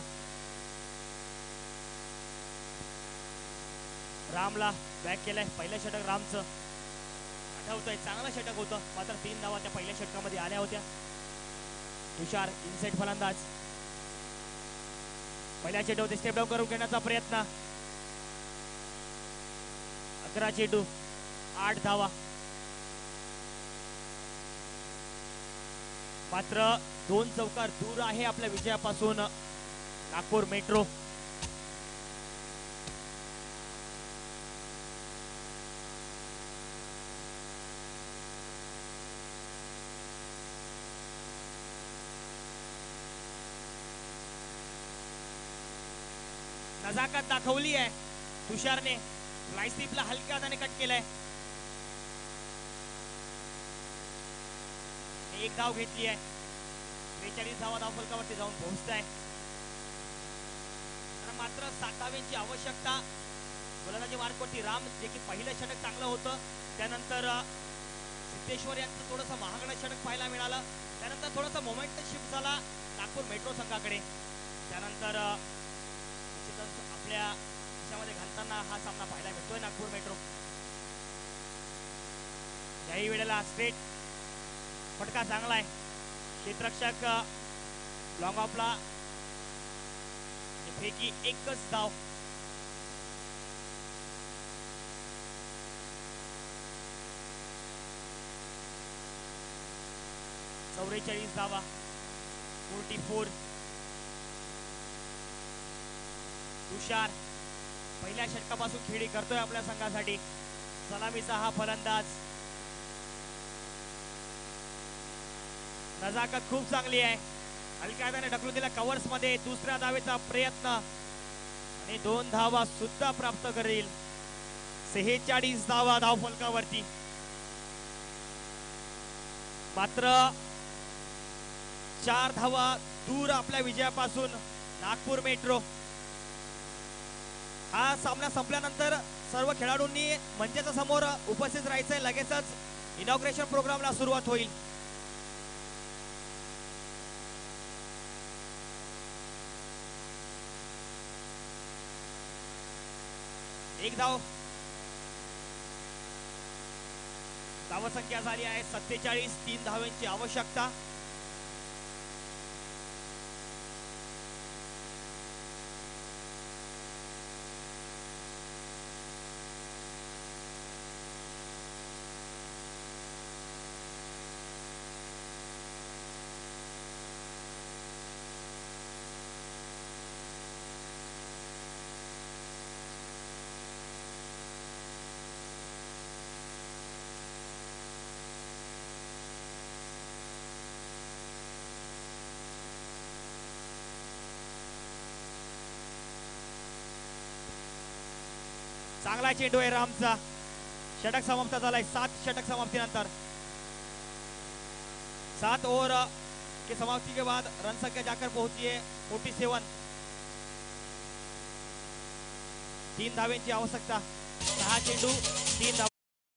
रामला बॅक केलाय. पहिलं षटक रामचं आठवतंय, चांगलं षटक होतं, मात्र तीन धावा त्या पहिल्या षटकामध्ये आल्या होत्या. तुषार इनसाइड फलंदाज. पहिल्या चेंडूवरती स्टेप डाऊन करून घेण्याचा प्रयत्न. अकरा चेंडू आठ धावा. मात्र दोन चौकार दूर आहे आपल्या विजयापासून नागपूर मेट्रो. नजाकत दाखवली आहे तुषारने. लाईस्टिपला हलक्या हाताने कट केलाय. एक धाव घेतली आहे. बेचाळीस धावा धावफलकावरती जाऊन पोहोचत आहे. मात्र सात धाव्यांची आवश्यकता. गोलंदाजी मार्कवरती राम, जे की पहिलं षटक चांगलं होतं, त्यानंतर सिद्धेश्वर यांचं थोडंसं महागडं षटक पाहायला मिळालं. त्यानंतर थोडासा मोमेंटम शिफ्ट झाला नागपूर मेट्रो संघाकडे. त्यानंतर आपल्या देशामध्ये घालताना हा सामना पाहायला मिळतोय नागपूर मेट्रो. याही वेळेला स्ट्रेट फटका चांगला आहे. क्षेत्ररक्षक लॉंग ऑफला पैकी एकच धाव. चौवेचाळीस धावा. Forty four. तुषार पहिल्या षटकापासून खेळी करतोय आपल्या संघासाठी. सलामीचा हा फलंदाज. नजाकत खूप चांगली आहे. हलक्या हाताने ढकलून दिला कव्हर्स मध्ये. दुसऱ्या धावेचा प्रयत्न आणि दोन धावा सुद्धा प्राप्त करेल. सेहेचाळीस धावा धाव फलकावरती. मात्र चार धावा दूर आपल्या विजयापासून नागपूर मेट्रो. हा सामना संपल्यानंतर सर्व खेळाडूंनी मंचाच्या समोर उपस्थित राहायचंय. लगेचच इनॉग्रेशन प्रोग्रामला सुरुवात होईल. एक धाव. धावसंख्या झाली आहे सत्तेचाळीस. तीन धावांची आवश्यकता. चांगला चेंडू आहे रामचा. षटक समाप्त झालाय. सात षटक समाप्तीनंतर सात ओवर की समाप्ति के बाद रन संख्या जाकर पहुंची है सैंतालीस. तीन धावेंची आवश्यकता. सहा चेंडू तीन धाव.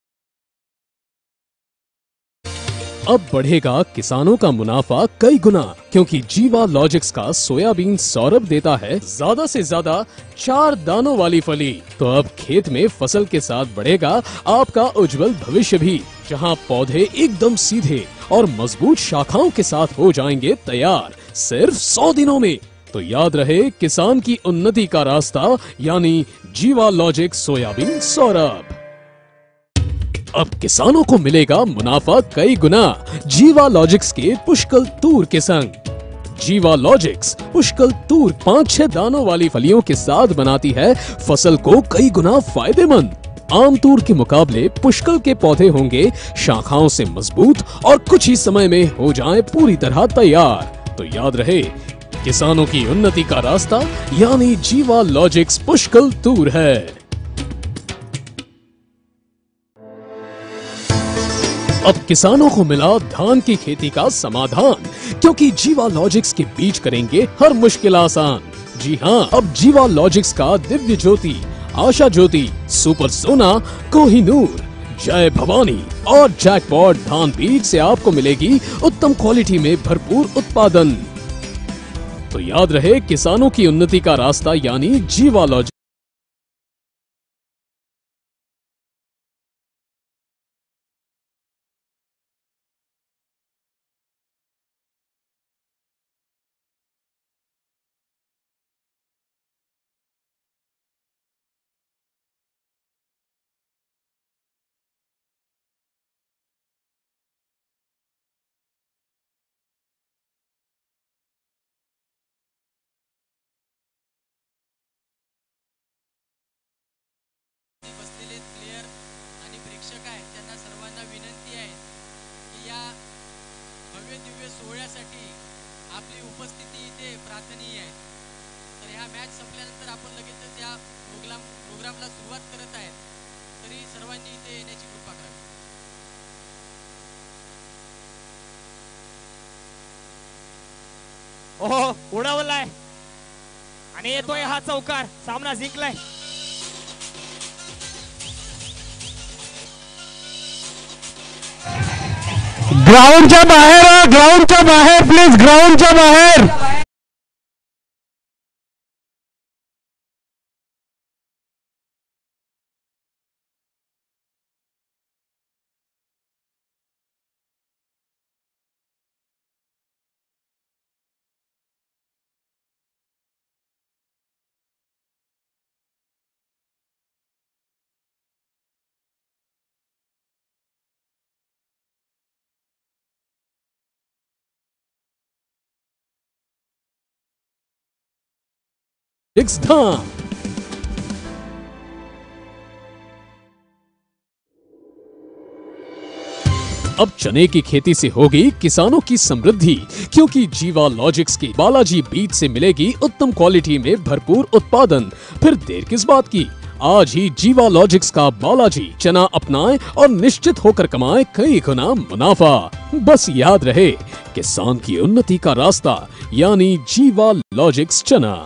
अब बढ़ेगा किसानों का मुनाफा कई गुना, क्योंकि जीवा लॉजिक्स का सोयाबीन सौरभ देता है ज्यादा से ज्यादा चार दानों वाली फली. तो अब खेत में फसल के साथ बढ़ेगा आपका उज्जवल भविष्य भी, जहां पौधे एकदम सीधे और मजबूत शाखाओं के साथ हो जाएंगे तैयार सिर्फ सौ दिनों में. तो याद रहे, किसान की उन्नति का रास्ता यानी जीवा लॉजिक्स सोयाबीन सौरभ. अब किसानों को मिलेगा मुनाफा कई गुना जीवा लॉजिक्स के पुष्कल तूर के संग. जीवा लॉजिक्स पुष्कल तूर पाँच छह दानों वाली फलियों के साथ बनाती है फसल को कई गुना फायदेमंद. आम तूर के मुकाबले पुष्कल के पौधे होंगे शाखाओं से मजबूत और कुछ ही समय में हो जाएं पूरी तरह तैयार. तो याद रहे, किसानों की उन्नति का रास्ता यानी जीवा लॉजिक्स पुष्कल तूर है. अब किसानों को मिला धान की खेती का समाधान, क्योंकि जीवा लॉजिक्स के बीज करेंगे हर मुश्किल आसान. जी हाँ, अब जीवा लॉजिक्स का दिव्य ज्योति, आशा ज्योति, सुपर सोना, कोहिनूर, जय भवानी और जैकपॉट धान बीज से आपको मिलेगी उत्तम क्वालिटी में भरपूर उत्पादन. तो याद रहे, किसानों की उन्नति का रास्ता यानी जीवा लॉजिक्स. बसलेले प्लेयर आणि प्रेक्षक आहेत त्यांना सर्वांना विनंती आहे की या भव्य दिव्य सोहळ्यासाठी आपली उपस्थिती इथे प्रार्थनीय आहे. तर ह्या मॅच संपल्यानंतर आपण लगेचच या प्रोग्राम प्रोग्रामला सुरुवात करत आहेत. तरी सर्वांनी इथे येण्याची कृपा करावी. ओहो, उडवलाय आणि येतोय हा चौकार. सामना जिंकलाय. ग्राउंडच्या बाहेर, ग्राउंडच्या बाहेर प्लीज, ग्राउंडच्या बाहेर. धाम. अब चने की खेती से होगी किसानों की समृद्धि, क्योंकि जीवा लॉजिक्स की बालाजी बीज से मिलेगी उत्तम क्वालिटी में भरपूर उत्पादन. फिर देर किस बात की, आज ही जीवा लॉजिक्स का बालाजी चना अपनाएं और निश्चित होकर कमाएं कई गुना मुनाफा. बस याद रहे, किसान की उन्नति का रास्ता यानी जीवा लॉजिक्स चना.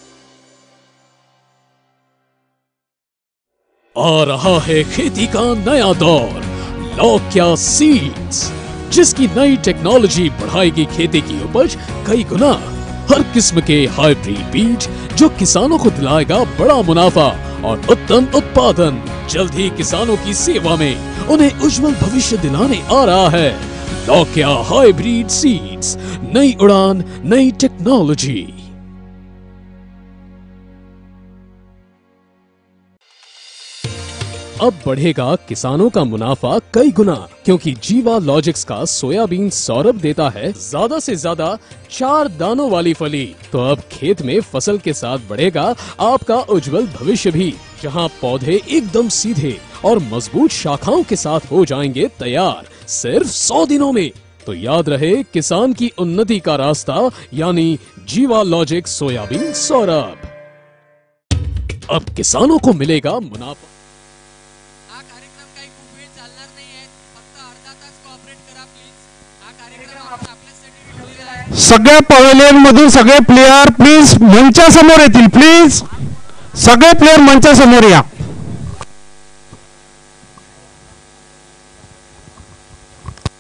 आ रहा है खेती का नया दौर, लौक्या सीड्स, जिसकी नई टेक्नोलॉजी बढ़ाएगी खेती की उपज कई गुना. हर किस्म के हाइब्रिड बीज जो किसानों को दिलाएगा बड़ा मुनाफा और उत्तम उत्पादन. जल्द ही किसानों की सेवा में उन्हें उज्जवल भविष्य दिलाने आ रहा है लौक्या हाइब्रिड सीड्स. नई उड़ान, नई टेक्नोलॉजी. अब बढ़ेगा किसानों का मुनाफा कई गुना, क्योंकि जीवा लॉजिक्स का सोयाबीन सौरभ देता है ज्यादा से ज्यादा चार दानों वाली फली. तो अब खेत में फसल के साथ बढ़ेगा आपका उज्जवल भविष्य भी, जहां पौधे एकदम सीधे और मजबूत शाखाओं के साथ हो जाएंगे तैयार सिर्फ सौ दिनों में. तो याद रहे, किसान की उन्नति का रास्ता यानी जीवा लॉजिक्स सोयाबीन सौरभ. अब किसानों को मिलेगा मुनाफा. सगळ्या पवेलियन मधून सगळे प्लेयर प्लीज मंचासमोर येतील. प्लीज सगळे प्लेयर मंचासमोर या.